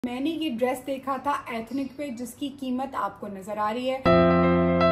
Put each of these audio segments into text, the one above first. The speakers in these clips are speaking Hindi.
मैंने ये ड्रेस देखा था एथनिक पे, जिसकी कीमत आपको नजर आ रही है।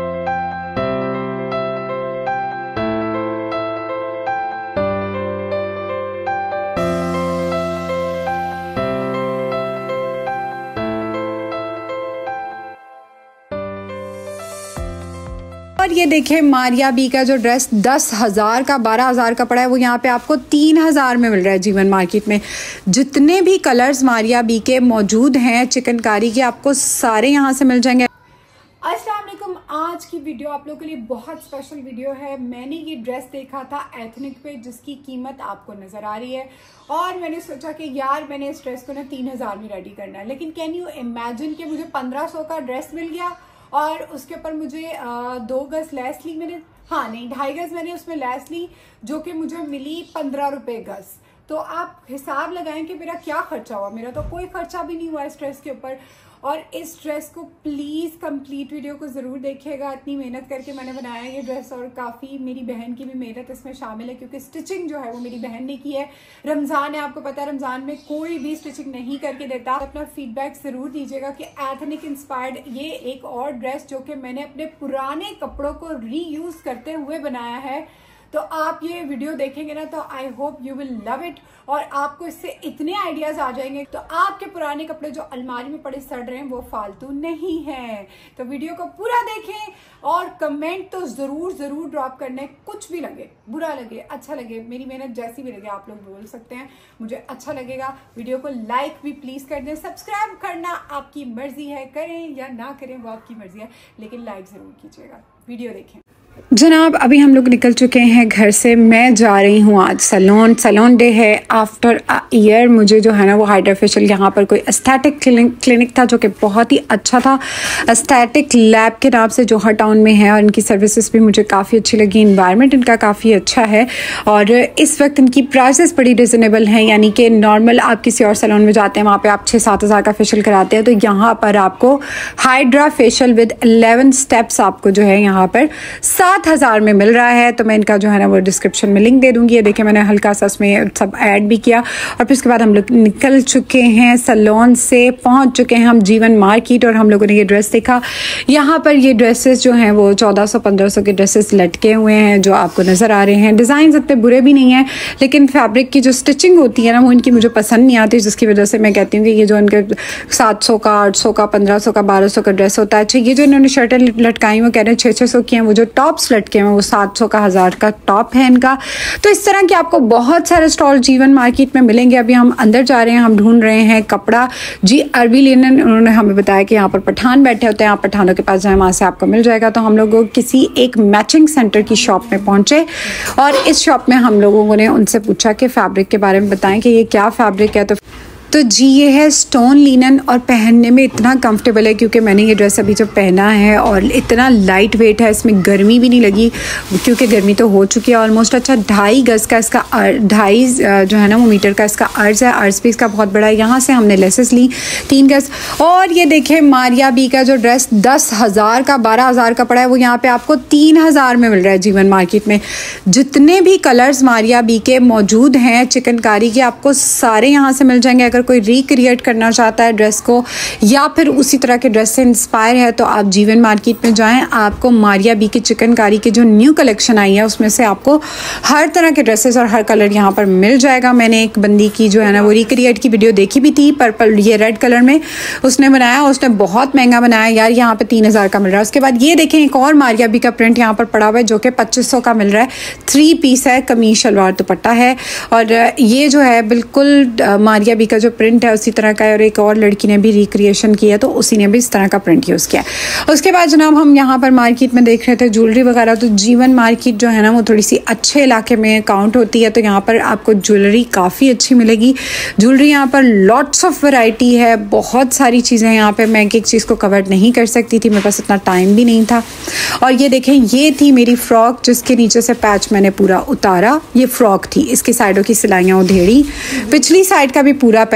और ये देखें मारिया बी का जो ड्रेस 10,000 का 12,000 का पड़ा है, वो यहाँ पे आपको 3,000 में मिल रहा है जीवन मार्केट में। जितने भी कलर्स मारिया बी के मौजूद हैं चिकनकारी के, आपको सारे यहाँ से मिल जाएंगे। अस्सलाम वालेकुम, आज की वीडियो आप लोगों के लिए बहुत स्पेशल वीडियो है। मैंने ये ड्रेस देखा था एथनिक पे, जिसकी कीमत आपको नजर आ रही है, और मैंने सोचा कि यार मैंने इस ड्रेस को ना 3,000 में रेडी करना है। लेकिन कैन यू इमेजिन कि मुझे 1,500 का ड्रेस मिल गया और उसके ऊपर मुझे 2 गज लैस ली मैंने, हाँ नहीं 2.5 गज मैंने उसमें लैस ली, जो कि मुझे मिली 15 रुपए गज। तो आप हिसाब लगाएं कि मेरा क्या खर्चा हुआ। मेरा तो कोई खर्चा भी नहीं हुआ इस ड्रेस के ऊपर। और इस ड्रेस को प्लीज कंप्लीट वीडियो को जरूर देखिएगा। इतनी मेहनत करके मैंने बनाया ये ड्रेस, और काफी मेरी बहन की भी मेहनत इसमें शामिल है, क्योंकि स्टिचिंग जो है वो मेरी बहन ने की है। रमजान है, आपको पता है रमजान में कोई भी स्टिचिंग नहीं करके देता। अपना फीडबैक जरूर दीजिएगा कि एथनिक इंस्पायर्ड ये एक और ड्रेस जो कि मैंने अपने पुराने कपड़ों को रीयूज करते हुए बनाया है। तो आप ये वीडियो देखेंगे ना, तो I hope you will love it, और आपको इससे इतने आइडियाज आ जाएंगे तो आपके पुराने कपड़े जो अलमारी में पड़े सड़ रहे हैं वो फालतू नहीं है। तो वीडियो को पूरा देखें और कमेंट तो जरूर जरूर ड्रॉप करना है। कुछ भी लगे, बुरा लगे, अच्छा लगे, मेरी मेहनत जैसी भी लगे, आप लोग बोल सकते हैं, मुझे अच्छा लगेगा। वीडियो को लाइक भी प्लीज कर दें। सब्सक्राइब करना आपकी मर्जी है, करें या ना करें वो आपकी मर्जी है, लेकिन लाइक जरूर कीजिएगा। वीडियो देखें। जनाब, अभी हम लोग निकल चुके हैं घर से। मैं जा रही हूँ आज सैलून डे है। आफ्टर अ ईयर मुझे जो है ना वो हाइड्रा फेशियल, यहाँ पर कोई एस्थेटिक क्लिनिक था जो कि बहुत ही अच्छा था। एस्थेटिक लैब के नाम से जो हर टाउन में है, और इनकी सर्विसेज भी मुझे काफ़ी अच्छी लगी। इन्वायरमेंट इनका काफ़ी अच्छा है, और इस वक्त इनकी प्राइसेस बड़ी रिजनेबल हैं। यानी कि नॉर्मल आप किसी और सैलून में जाते हैं, वहाँ पर आप 6-7 हज़ार का फेशियल कराते हैं, तो यहाँ पर आपको हाइड्रा फेशियल विद 11 स्टेप्स आपको जो है यहाँ पर 7,000 में मिल रहा है। तो मैं इनका जो है ना वो डिस्क्रिप्शन में लिंक दे दूंगी। ये देखिए मैंने हल्का सा उसमें सब ऐड भी किया, और फिर उसके बाद हम लोग निकल चुके हैं सैलून से। पहुंच चुके हैं हम जीवन मार्केट, और हम लोगों ने ये ड्रेस देखा। यहाँ पर ये ड्रेसेस जो हैं वो 1400-1500 के ड्रेसेस लटके हुए हैं जो आपको नज़र आ रहे हैं। डिज़ाइन इतने बुरे भी नहीं हैं, लेकिन फैब्रिक की जो स्टिचिंग होती है ना वो इनकी मुझे पसंद नहीं आती, जिसकी वजह से मैं कहती हूँ कि ये जो इनके 700 का, 800 का, 1500 का, 1200 का ड्रेस होता है। अच्छा, ये जो इन्होंने शर्टें लटकाई वो कह रहे हैं 600 की हैं। वो जो टॉप्स लटके हैं वो 700 का, 1000 का टॉप है इनका। तो इस तरह के आपको बहुत सारे स्टॉल जीवन मार्केट में मिलेंगे। अभी हम अंदर जा रहे हैं, हम ढूंढ रहे हैं कपड़ा। जी अरबी लिनन, उन्होंने हमें बताया कि यहाँ पर पठान बैठे होते हैं, आप पठानों के पास जाएं, वहाँ से आपको मिल जाएगा। तो हम लोग किसी एक मैचिंग सेंटर की शॉप में पहुंचे, और इस शॉप में हम लोगों ने उनसे पूछा कि फैब्रिक के बारे में बताएं कि ये क्या फैब्रिक है। तो जी ये है स्टोन लिनन, और पहनने में इतना कंफर्टेबल है, क्योंकि मैंने ये ड्रेस अभी जो पहना है, और इतना लाइट वेट है, इसमें गर्मी भी नहीं लगी, क्योंकि गर्मी तो हो चुकी है ऑलमोस्ट। अच्छा, 2.5 गज का इसका 2.5 जो है ना वो मीटर का इसका अर्ज है। अर्ज भी इसका बहुत बड़ा है। यहाँ से हमने लेसेस ली 3 गज। और ये देखें मारिया बी का जो ड्रेस 10,000 का 12,000 का पड़ा है, वो यहाँ पे आपको 3,000 में मिल रहा है जीवन मार्केट में। जितने भी कलर्स मारिया बी के मौजूद हैं चिकनकारी के, आपको सारे यहाँ से मिल जाएंगे। अगर कोई रिक्रिएट करना चाहता है ड्रेस को, या फिर उसी तरह के ड्रेस से इंस्पायर है, तो आप जीवन मार्केट में जाएं। आपको मारिया बी की चिकनकारी की जो न्यू कलेक्शन आई है उसमें से आपको हर तरह के ड्रेसेस और हर कलर यहाँ पर मिल जाएगा। मैंने एक बंदी की जो है ना वो रिक्रिएट की वीडियो देखी भी थी, पर्पल ये रेड कलर में उसने बनाया, उसने बहुत महंगा बनाया यार। यहाँ पे 3,000 का मिल रहा है। उसके बाद ये देखें एक और मारिया बी का प्रिंट यहाँ पर पड़ा हुआ है, जो कि 2500 का मिल रहा है। 3 पीस है, कमीज शलवार दुपट्टा है, और ये जो है बिल्कुल मारिया बी का जो प्रिंट है उसी तरह का है। और एक और लड़की ने भी रिक्रिएशन किया, तो उसी ने भी इस तरह का प्रिंट यूज़ किया। उसके बाद जनाब हम यहाँ पर मार्केट में देख रहे थे ज्वेलरी वगैरह। तो जीवन मार्केट जो है ना वो थोड़ी सी अच्छे इलाके में काउंट होती है, तो यहाँ पर आपको ज्वेलरी काफ़ी अच्छी मिलेगी। ज्वेलरी यहाँ पर लॉट्स ऑफ वैरायटी है, बहुत सारी चीज़ें यहाँ पर। मैं एक चीज़ को कवर नहीं कर सकती थी, मेरे पास इतना टाइम भी नहीं था। और ये देखें, ये थी मेरी फ्रॉक, जिसके नीचे से पैच मैंने पूरा उतारा। ये फ्रॉक थी, इसकी साइडों की सिलाइयाँ उधेड़ी, पिछली साइड का भी पूरा पैच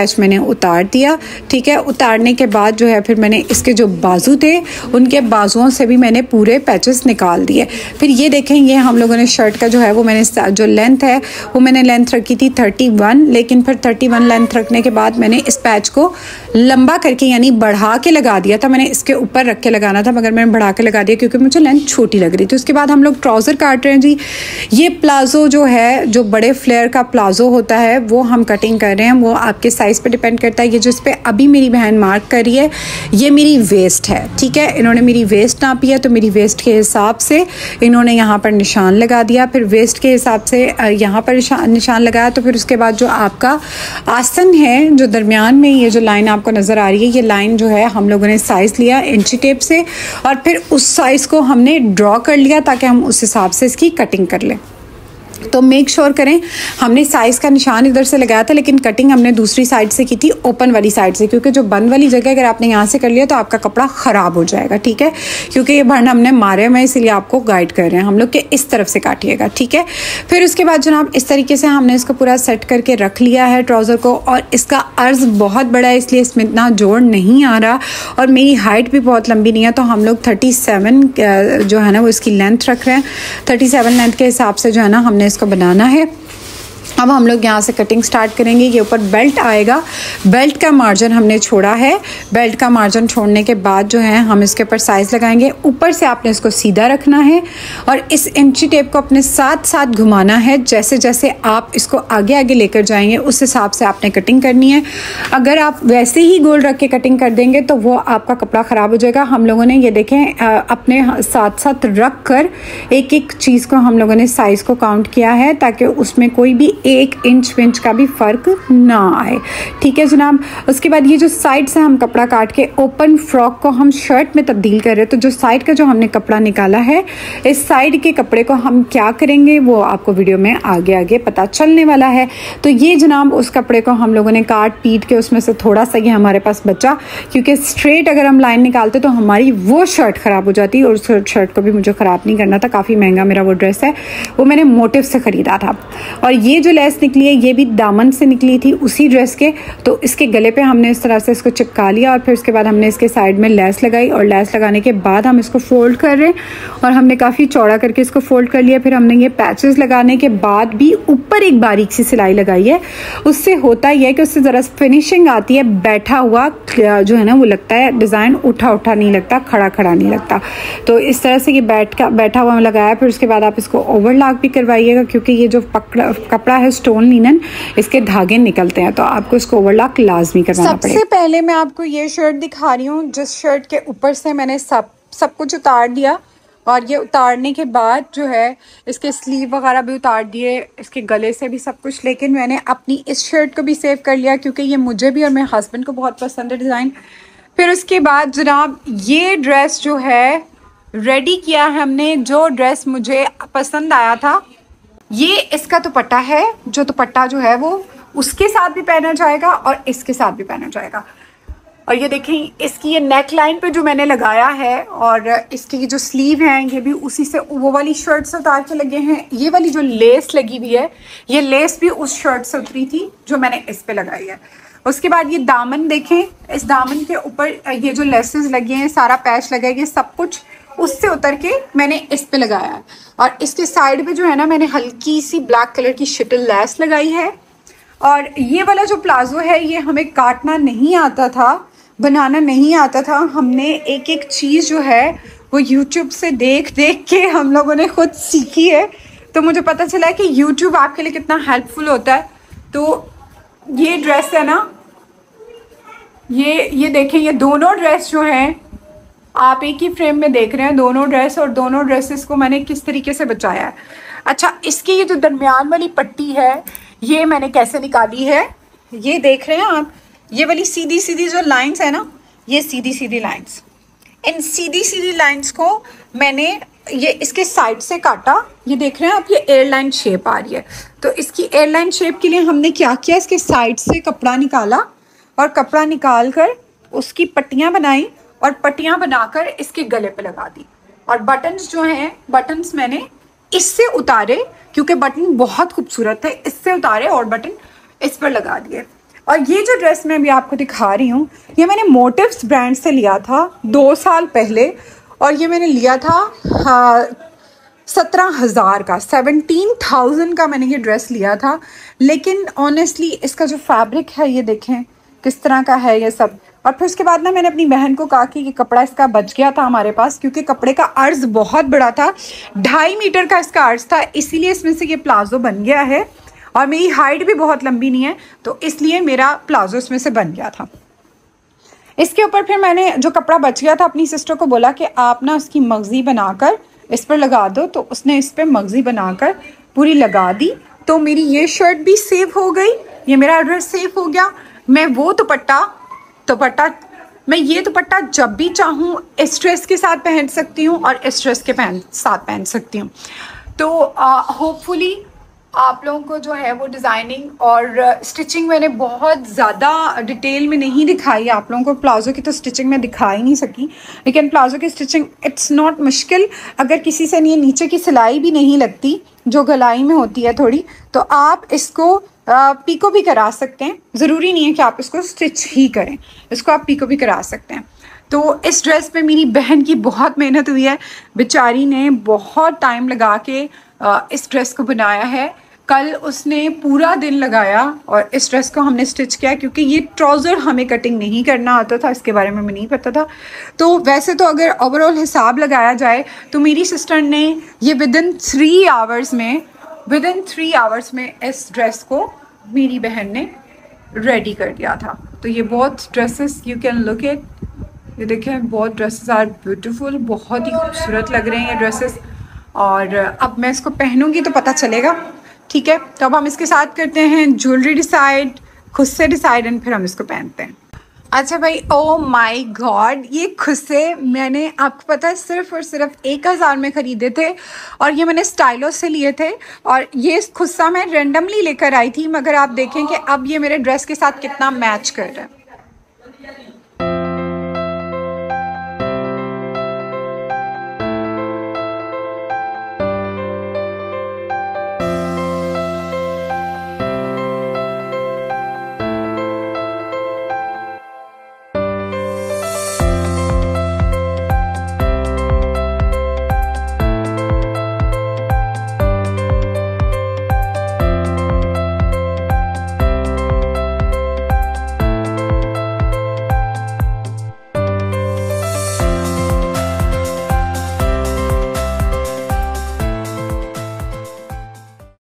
पैच मैंने उतार दिया। ठीक है, उतारने के बाद जो है फिर मैंने इसके जो बाजू थे उनके बाजुओं से भी मैंने पूरे पैचेस निकाल दिए। फिर ये देखें, ये हम लोगों ने शर्ट का जो है वो मैंने जो लेंथ है वो मैंने लेंथ रखी थी 31, लेकिन फिर 31 लेंथ रखने के बाद मैंने इस पैच को लंबा करके यानी बढ़ा के लगा दिया था। मैंने इसके ऊपर रख के लगाना था मगर मैंने बढ़ा के लगा दिया क्योंकि मुझे लेंथ छोटी लग रही थी। उसके बाद हम लोग ट्राउज़र काट रहे हैं जी। ये प्लाजो जो है, जो बड़े फ्लेयर का प्लाजो होता है वो हम कटिंग कर रहे हैं। वो आपके साइज़ पे डिपेंड करता है। ये जो इस पर अभी मेरी बहन मार्क कर रही है ये मेरी वेस्ट है। ठीक है, इन्होंने मेरी वेस्ट नापी है तो मेरी वेस्ट के हिसाब से इन्होंने यहाँ पर निशान लगा दिया। फिर वेस्ट के हिसाब से यहाँ पर निशान लगाया। तो फिर उसके बाद जो आपका आसन है, जो दरमियान में ये जो लाइन आपको नज़र आ रही है, ये लाइन जो है हम लोगों ने साइज़ लिया इंची टेप से और फिर उस साइज़ को हमने ड्रॉ कर लिया ताकि हम उस हिसाब से इसकी कटिंग कर लें। तो मेक श्योर करें, हमने साइज़ का निशान इधर से लगाया था लेकिन कटिंग हमने दूसरी साइड से की थी, ओपन वाली साइड से, क्योंकि जो बंद वाली जगह अगर आपने यहाँ से कर लिया तो आपका कपड़ा ख़राब हो जाएगा। ठीक है, क्योंकि ये भरना हमने मारे में, इसीलिए आपको गाइड कर रहे हैं हम लोग कि इस तरफ से काटिएगा। ठीक है, फिर उसके बाद जनाब इस तरीके से हमने इसको पूरा सेट करके रख लिया है ट्राउज़र को। और इसका अर्ज़ बहुत बड़ा है इसलिए इसमें इतना जोड़ नहीं आ रहा और मेरी हाइट भी बहुत लंबी नहीं है, तो हम लोग 37 जो है ना वो इसकी लेंथ रख रहे हैं। 37 लेंथ के हिसाब से जो है ना हमने इसको बनाना है। अब हम लोग यहाँ से कटिंग स्टार्ट करेंगे। ये ऊपर बेल्ट आएगा, बेल्ट का मार्जिन हमने छोड़ा है। बेल्ट का मार्जिन छोड़ने के बाद जो है हम इसके ऊपर साइज़ लगाएंगे। ऊपर से आपने इसको सीधा रखना है और इस इंची टेप को अपने साथ साथ घुमाना है। जैसे जैसे आप इसको आगे आगे लेकर जाएंगे उस हिसाब से आपने कटिंग करनी है। अगर आप वैसे ही गोल रख के कटिंग कर देंगे तो वो आपका कपड़ा ख़राब हो जाएगा। हम लोगों ने ये देखें अपने साथ साथ रख कर एक एक चीज़ को हम लोगों ने साइज़ को काउंट किया है ताकि उसमें कोई भी 1 इंच विंच का भी फ़र्क ना आए। ठीक है जनाब, उसके बाद ये जो साइड से हम कपड़ा काट के ओपन फ्रॉक को हम शर्ट में तब्दील कर रहे हैं, तो जो साइड का जो हमने कपड़ा निकाला है, इस साइड के कपड़े को हम क्या करेंगे वो आपको वीडियो में आगे आगे पता चलने वाला है। तो ये जनाब उस कपड़े को हम लोगों ने काट पीट के उसमें से थोड़ा सा ये हमारे पास बचा, क्योंकि स्ट्रेट अगर हम लाइन निकालते तो हमारी वो शर्ट ख़राब हो जाती और उस शर्ट को भी मुझे ख़राब नहीं करना था। काफ़ी महंगा मेरा वो ड्रेस है, वो मैंने मोटिव से ख़रीदा था। और ये जो लेस निकली है ये भी दामन से निकली थी उसी ड्रेस के, तो इसके गले पे हमने इस तरह से इसको चिपका लिया और फिर उसके बाद हमने इसके साइड में लेस लगाई और लेस लगाने के बाद हम इसको फोल्ड कर रहे हैं और हमने काफ़ी चौड़ा करके इसको फोल्ड कर लिया। फिर हमने ये पैचेस लगाने के बाद भी ऊपर एक बारीक सी सिलाई लगाई है। उससे होता ही है कि उससे ज़रा फिनिशिंग आती है, बैठा हुआ जो है ना वो लगता है, डिज़ाइन उठा उठा नहीं लगता, खड़ा खड़ा नहीं लगता। तो इस तरह से ये बैठा हुआ लगाया। फिर उसके बाद आप इसको ओवरलॉक भी करवाइएगा क्योंकि ये जो कपड़ा है स्टोन लिनन, इसके धागे निकलते हैं, तो आपको इसको ओवरलॉक लाजमी करना पड़ेगा। सबसे पहले मैं आपको ये शर्ट दिखा रही हूँ जिस शर्ट के ऊपर से मैंने सब कुछ उतार दिया और ये उतारने के बाद जो है इसके स्लीव वगैरह भी उतार दिए, इसके गले से भी सब कुछ, लेकिन मैंने अपनी इस शर्ट को भी सेव कर लिया क्योंकि ये मुझे भी और मेरे हस्बैंड को बहुत पसंद है डिज़ाइन। फिर उसके बाद जनाब ये ड्रेस जो है रेडी किया है हमने, जो ड्रेस मुझे पसंद आया था। ये इसका दुपट्टा है, जो दुपट्टा जो है वो उसके साथ भी पहना जाएगा और इसके साथ भी पहना जाएगा। और ये देखें इसकी ये नेक लाइन पे जो मैंने लगाया है और इसकी जो स्लीव हैं ये भी उसी से वो वाली शर्ट से उतार के लगे हैं। ये वाली जो लेस लगी हुई है ये लेस भी उस शर्ट से उतरी थी जो मैंने इस पे लगाई है। उसके बाद ये दामन देखें, इस दामन के ऊपर ये जो लेसेस लगे हैं, सारा पैच लगा है, ये सब कुछ उससे उतर के मैंने इस पे लगाया है। और इसके साइड पे जो है ना मैंने हल्की सी ब्लैक कलर की शिटल लेस लगाई है। और ये वाला जो प्लाजो है ये हमें काटना नहीं आता था, बनाना नहीं आता था। हमने एक एक चीज़ जो है वो यूट्यूब से देख देख के हम लोगों ने खुद सीखी है, तो मुझे पता चला कि यूट्यूब आपके लिए कितना हेल्पफुल होता है। तो ये ड्रेस है ना, ये देखें, ये दोनों ड्रेस जो हैं आप एक ही फ्रेम में देख रहे हैं, दोनों ड्रेस, और दोनों ड्रेसेस को मैंने किस तरीके से बचाया है। अच्छा, इसकी ये जो दरमियान वाली पट्टी है ये मैंने कैसे निकाली है, ये देख रहे हैं आप। ये वाली सीधी सीधी जो लाइंस है ना, ये सीधी सीधी लाइंस, इन सीधी सीधी लाइंस को मैंने ये इसके साइड से काटा। ये देख रहे हैं आप, ये एयरलाइन शेप आ रही है। तो इसकी एयरलाइन शेप के लिए हमने क्या किया, इसके साइड से कपड़ा निकाला और कपड़ा निकाल कर उसकी पट्टियाँ बनाई और पट्टियाँ बनाकर इसके गले पे लगा दी। और बटन्स जो हैं, बटन्स मैंने इससे उतारे क्योंकि बटन बहुत खूबसूरत है, इससे उतारे और बटन इस पर लगा दिए। और ये जो ड्रेस मैं अभी आपको दिखा रही हूँ, ये मैंने मोटिव्स ब्रांड से लिया था 2 साल पहले, और ये मैंने लिया था 17,000 का, 17,000 का मैंने ये ड्रेस लिया था। लेकिन ऑनेस्टली इसका जो फैब्रिक है ये देखें किस तरह का है ये सब। और फिर उसके बाद ना मैंने अपनी बहन को कहा कि कपड़ा इसका बच गया था हमारे पास, क्योंकि कपड़े का अर्ज बहुत बड़ा था, 2.5 मीटर का इसका अर्ज था, इसीलिए इसमें से ये प्लाजो बन गया है। और मेरी हाइट भी बहुत लंबी नहीं है, तो इसलिए मेरा प्लाजो इसमें से बन गया था। इसके ऊपर फिर मैंने जो कपड़ा बच गया था अपनी सिस्टर को बोला कि आप ना उसकी मगज़ी बनाकर इस पर लगा दो, तो उसने इस पर मगज़ी बनाकर पूरी लगा दी। तो मेरी ये शर्ट भी सेव हो गई, ये मेरा ड्रेस सेव हो गया। मैं वो दुपट्टा मैं ये दुपट्टा जब भी चाहूँ इस ड्रेस के साथ पहन सकती हूँ और इस ड्रेस के साथ पहन सकती हूँ। तो होपफुली आप लोगों को जो है वो डिज़ाइनिंग और स्टिचिंग मैंने बहुत ज़्यादा डिटेल में नहीं दिखाई आप लोगों को। प्लाजो की तो स्टिचिंग मैं दिखा ही नहीं सकी, लेकिन प्लाजो की स्टिचिंग इट्स नॉट मुश्किल। अगर किसी से ये नीचे की सिलाई भी नहीं लगती जो गलाई में होती है थोड़ी, तो आप इसको पीको भी करा सकते हैं। ज़रूरी नहीं है कि आप इसको स्टिच ही करें, इसको आप पीको भी करा सकते हैं। तो इस ड्रेस पे मेरी बहन की बहुत मेहनत हुई है, बेचारी ने बहुत टाइम लगा के इस ड्रेस को बनाया है। कल उसने पूरा दिन लगाया और इस ड्रेस को हमने स्टिच किया, क्योंकि ये ट्राउज़र हमें कटिंग नहीं करना आता था, इसके बारे में हमें नहीं पता था। तो वैसे तो अगर ओवरऑल हिसाब लगाया जाए तो मेरी सिस्टर ने ये विदिन 3 आवर्स में इस ड्रेस को मेरी बहन ने रेडी कर दिया था। तो ये बहुत dresses you can look it, ये देखें बहुत ड्रेसेस आर ब्यूटीफुल, बहुत ही खूबसूरत लग रहे हैं ये ड्रेसेस। और अब मैं इसको पहनूंगी तो पता चलेगा, ठीक है। तो अब हम इसके साथ करते हैं ज्वेलरी डिसाइड, खुद से डिसाइड, एंड फिर हम इसको पहनते हैं। अच्छा भाई, ओ माय गॉड, ये खुस्से मैंने आपको पता है सिर्फ और सिर्फ 1,000 में ख़रीदे थे, और ये मैंने स्टाइलो से लिए थे। और ये खुस्सा मैं रेंडमली लेकर आई थी, मगर आप देखें कि अब ये मेरे ड्रेस के साथ कितना मैच कर रहा है।